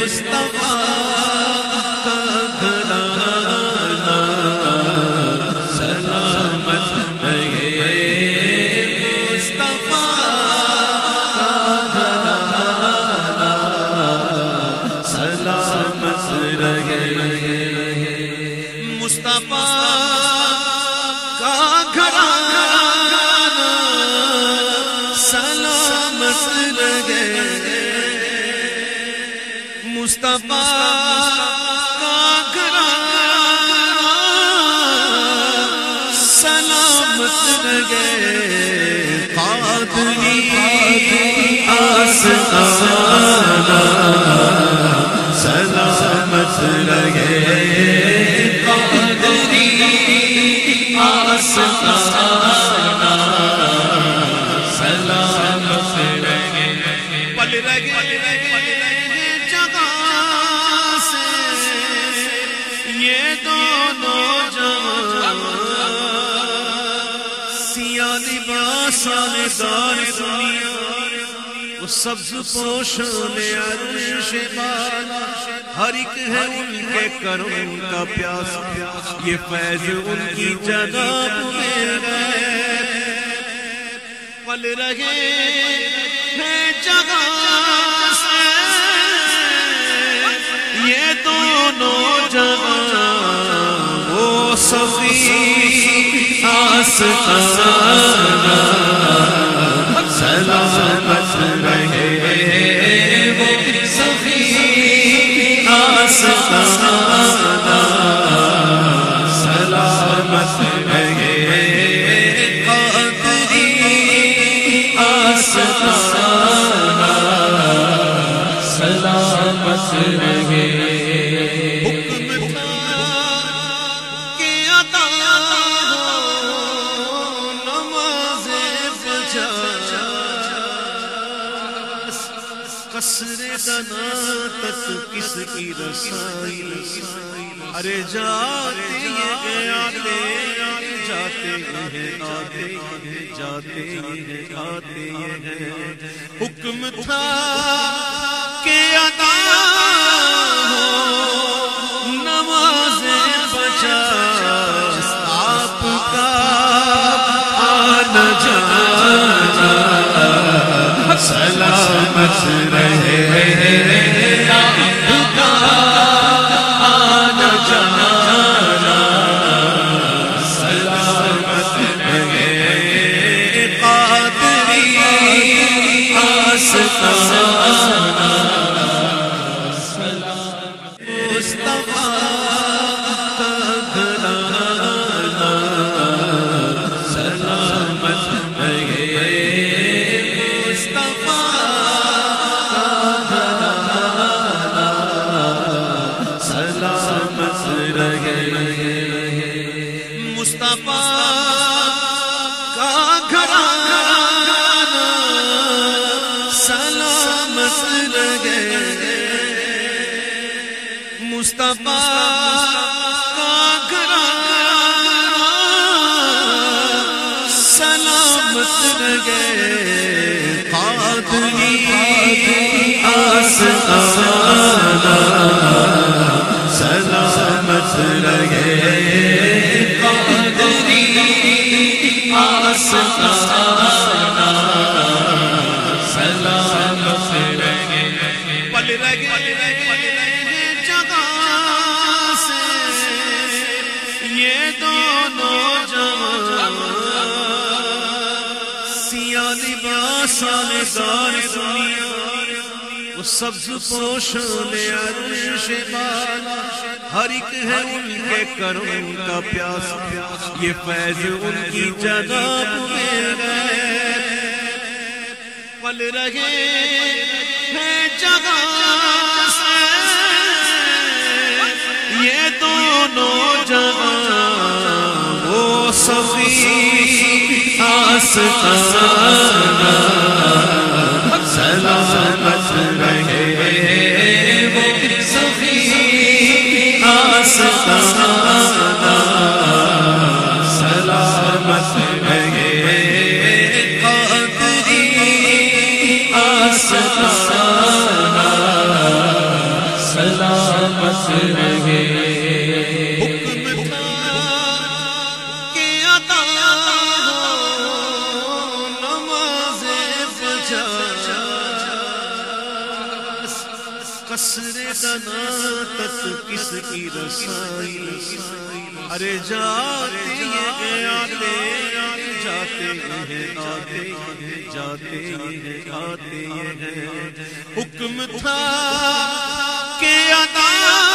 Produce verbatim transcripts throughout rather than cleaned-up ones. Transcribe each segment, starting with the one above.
مصطفیٰ کا گھرانہ سلامت رہے مصطفیٰ کا گھرانہ سلامت رہے مصطفیٰ کا گھرانہ سلامت رہے مصطفیٰ کا گھرانہ سلامت رہے قادری آستانہ سلامت رہے قادری آستانہ سلامت رہے پل رہے جگہ سے یہ دونوں جہاں سیاہ لباس دار دنیا وہ سبز پوشان عرش بالا ہر ایک ہے ان کے کرم کا پیاس یہ فیض ان کی جناب میں گئے پل رہے ہیں جگہ سے یہ دونوں جہاں وہ صفی آستانہ سلامت رہے وہ صفی آستانہ سلامت رہے قادری آستانہ سلامت رہے حکم تھا کہ عطا ہو نماز بجا قصر دنا تک کس کی رسائی ارے جاتے ہیں آتے جاتے ہیں آتے جاتے ہیں آتے ہیں حکم تھا کہ ادا ہو نماز پچاس آپ کا آنا جانا سلامت رہے آپ کا آنا جانا سلامت رہے قادری آستانہ مصطفیٰ کا گھرانہ سلامت رہے مصطفیٰ کا گھرانہ سلامت رہے مصطفیٰ کا گھرانہ سلامت رہے مصطفیٰ کا گھرانہ سلامت رہے قادری آستانہ سلامت رہے قادری آستانہ سلامت رہے پل رہے جگہ سے یہ دونوں جہاں سیاہ لباس دار دنیا وہ سبز پوشان عرش بالا ہر ایک ہے ان کے کرم کا پیاس یہ فیض ان کی جناب میں گئے پل رہے ہیں جگہ سے یہ دونوں جہاں وہ صفی آستانہ سلامت رہے وہ صفی آستانہ سلامت رہے قادری آستانہ سلامت رہے حکم تھا کہ عطا ہو نماز فجر قصر دنا تک کس کی رسائی ارے جاتے یہ آتے جاتے ہیں آتے جاتے ہیں آتے ہیں حکم تھا کہ عطا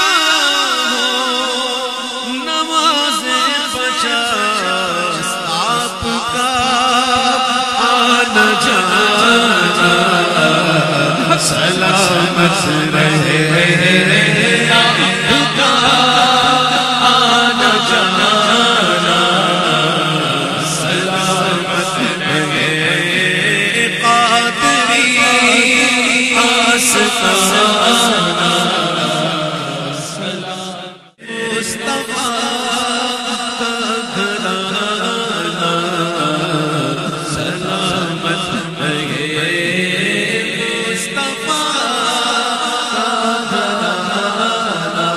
ہو نماز پچاس آپ کا آنا جانا سلامت رہے آپ کا آنا جانا سلامت رہے قادری آستانہ مصطفیٰ کا گھرانہ سلامت رہے مصطفیٰ کا گھرانہ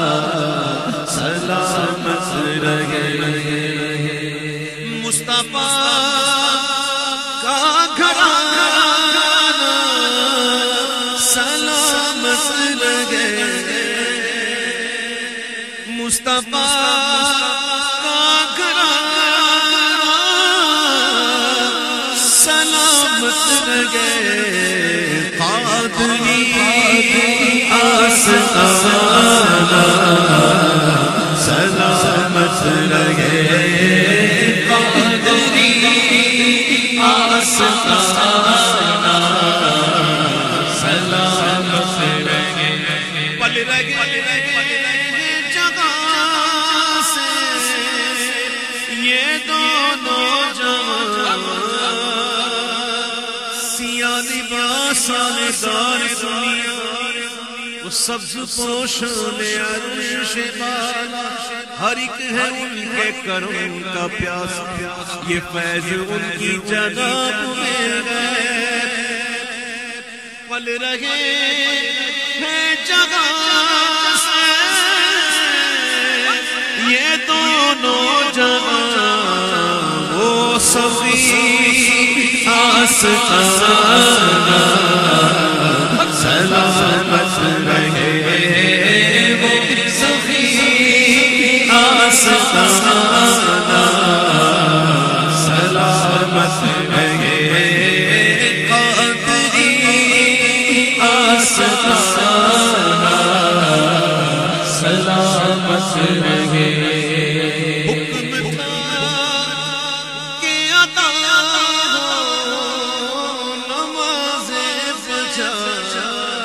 سلامت رہے مصطفیٰ کا گھرانہ سلامت رہے مصطفیٰ کا گھرانہ سلامت رہے قادری آستانہ سلامت رہے قادری آستانہ سلامت رہے پل رہے جگہ سے یہ دونوں جہاں سیاہ لباس دار دنیا وہ سبز پوشان عرش بالا ہر ایک ہے ان کے کرم کا پیاس یہ فیض ان کی جناب میں ہے پل رہے ہیں جگہ سے یہ دونوں جہاں وہ سخی آستانہ سلامت رہے وہ سخی آستانہ سلامت رہے قادری آستانہ سلامت رہے حکم تھا کہ عطا ہو نماز فجر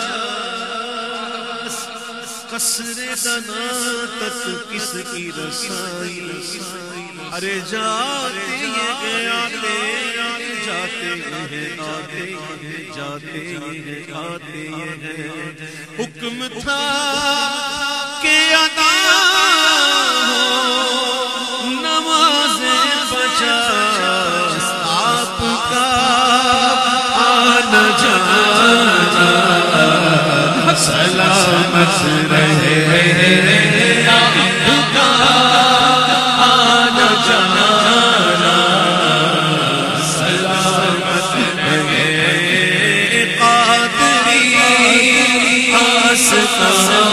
قصر دنا تک کس کی رسائی ارے جاتے یہ آتے جاتے ہیں آتے جاتے ہیں آتے ہیں حکم تھا کہ عطا ہو نماز پچاس آپ کا آنا جانا سلامت رہے آپ کا آنا جانا سلامت رہے قادری آستانہ